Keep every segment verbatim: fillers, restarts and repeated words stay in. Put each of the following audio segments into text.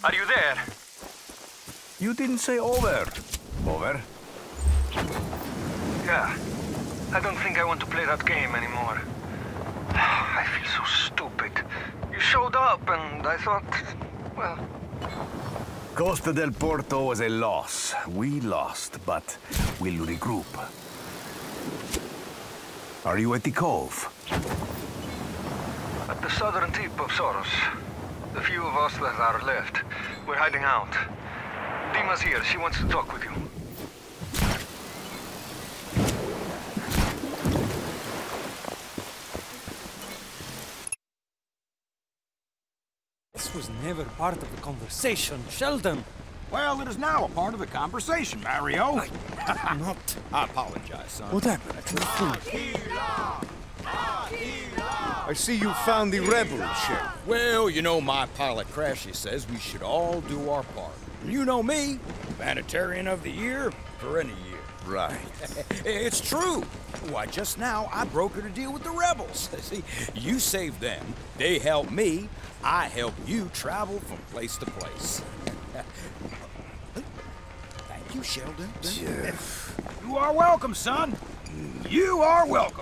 Are you there? You didn't say over. Over? Yeah. I don't think I want to play that game anymore. I feel so stupid. You showed up and I thought, well... Costa del Porto was a loss. We lost, but we'll regroup. Are you at the cove? At the southern tip of Soros. The few of us that are left, we're hiding out. Dima's here. She wants to talk with you. This was never part of the conversation, Sheldon. Well, it is now a part of the conversation, Mario. I, not. I apologize, son. What happened to the food? I see you found the rebels, Sheriff. Well, you know my pilot Crashy says we should all do our part. And you know me, Humanitarian of the Year for any year. Right. It's true. Why, just now I brokered a deal with the rebels. See, you saved them, they helped me, I help you travel from place to place. Thank you, Sheldon. Jeff. You are welcome, son. You are welcome.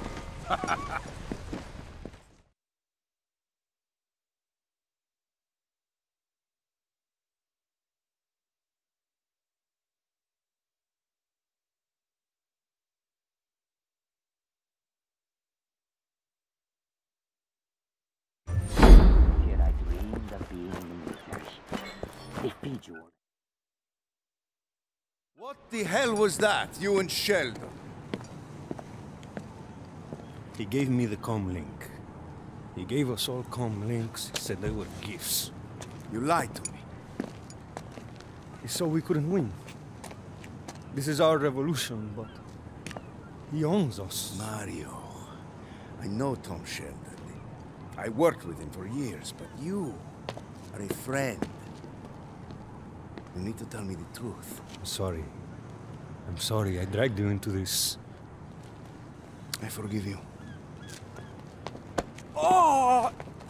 What the hell was that, you and Sheldon? He gave me the comm link. He gave us all comm links. He said they were gifts. You lied to me. So we couldn't win. This is our revolution, but he owns us. Mario, I know Tom Sheldon. I worked with him for years, but you are a friend. You need to tell me the truth. I'm sorry. I'm sorry I dragged you into this. I forgive you. Oh!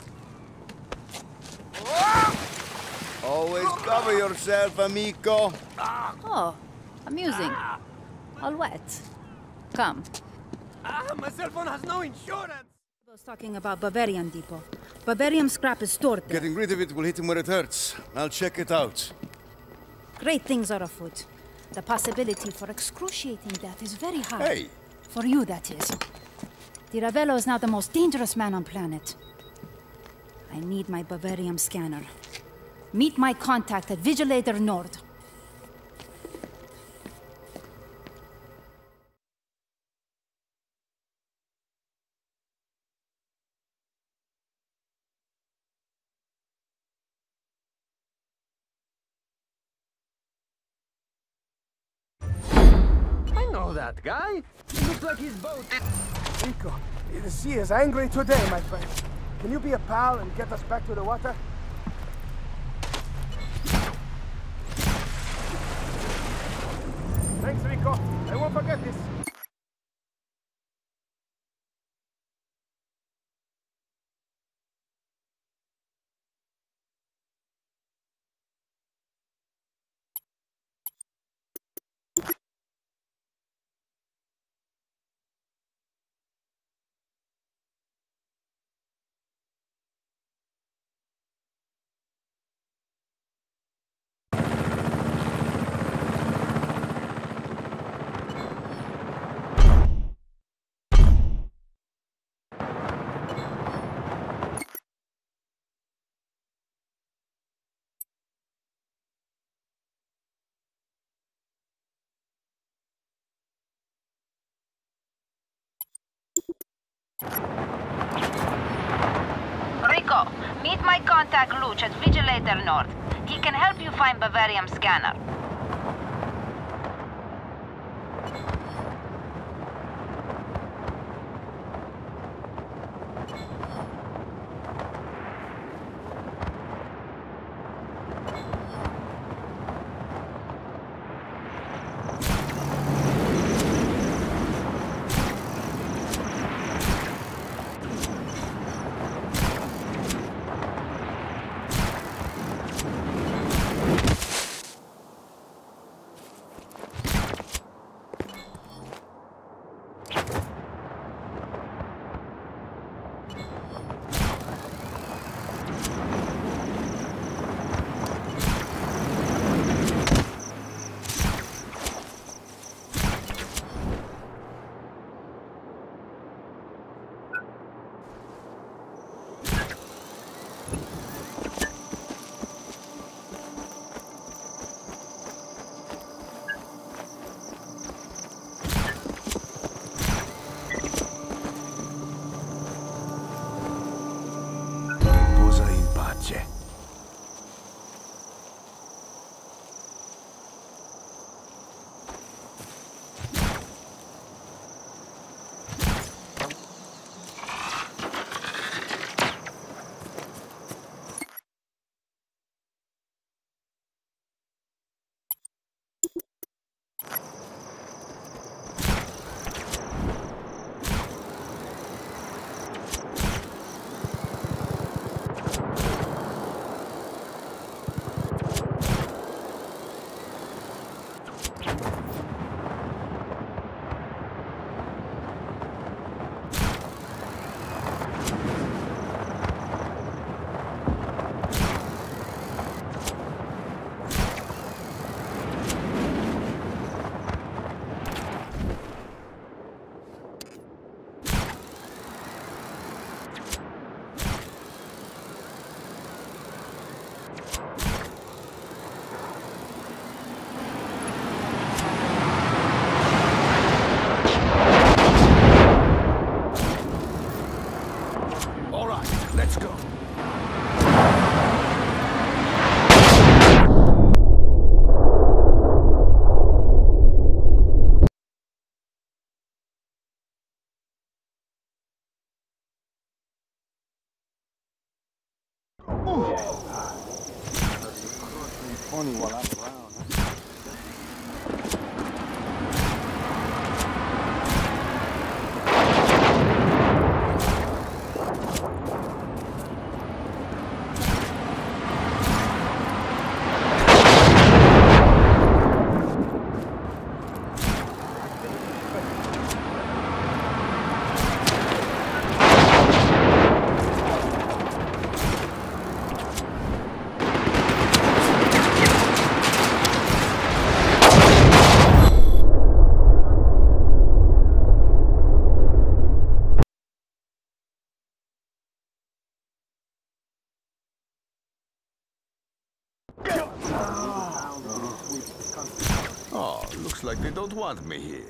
Always cover yourself, amico. Oh, amusing. All wet. Come. Ah, my cell phone has no insurance! I was talking about Bavarian Depot. Bavarium scrap is stored there. Getting rid of it will hit him where it hurts. I'll check it out. Great things are afoot. The possibility for excruciating death is very high. Hey! For you, that is. Di Ravello is now the most dangerous man on planet. I need my Bavarium scanner. Meet my contact at Vigilator Nord. I know that guy. He looks like his boat is... Rico, the sea is angry today, my friend. Can you be a pal and get us back to the water? Thanks, Rico. I won't forget this. Rico, meet my contact Luch at Vigilator Nord. He can help you find Bavarium scanner. Funny while I'm around, huh? Oh, looks like they don't want me here.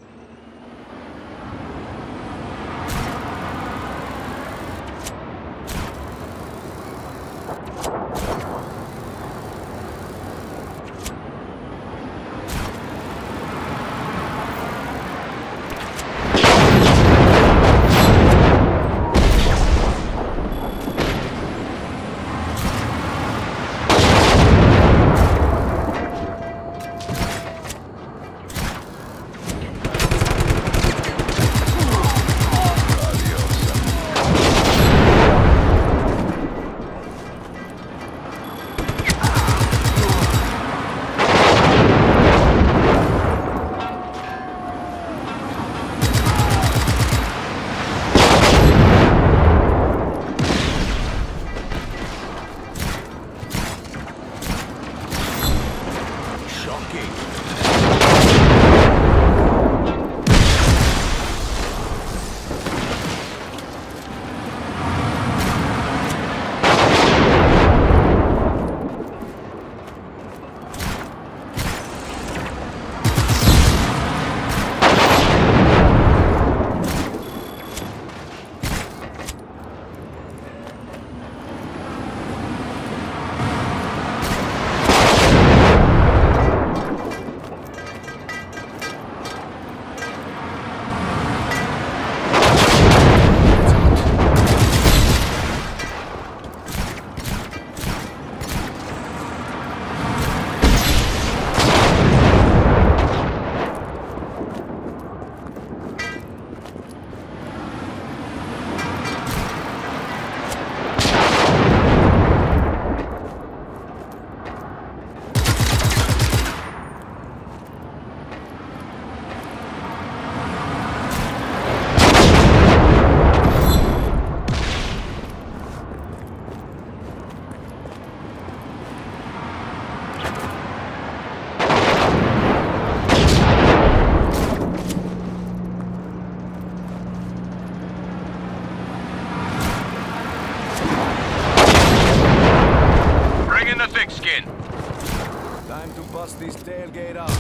Time to bust this tailgate up.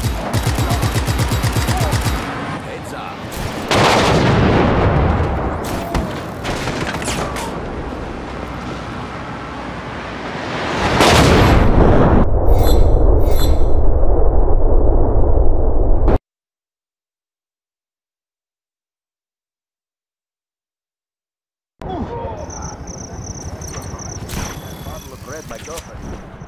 Heads up. Bottle of bread, my girlfriend.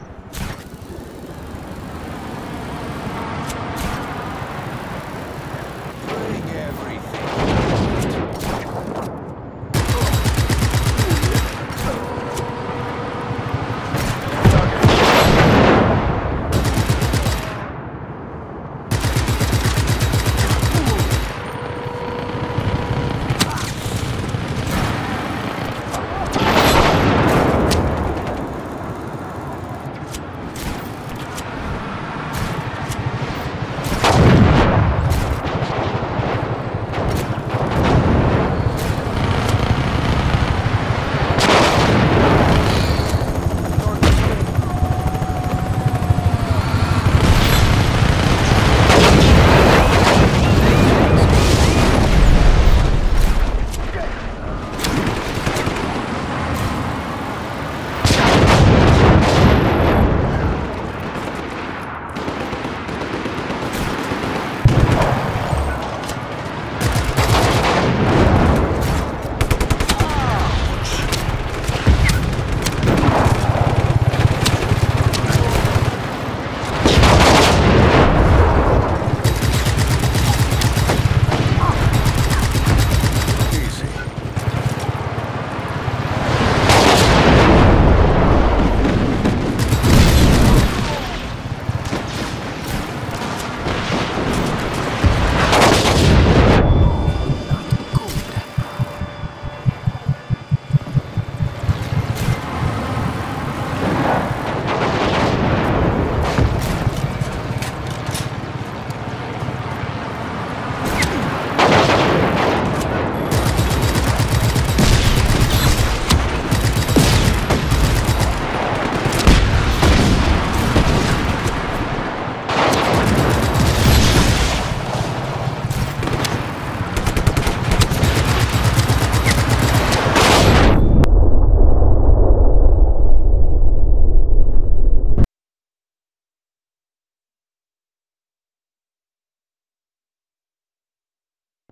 Bring everything.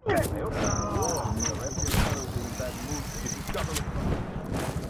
I hope the war, the Red Guard in that mood to discover it.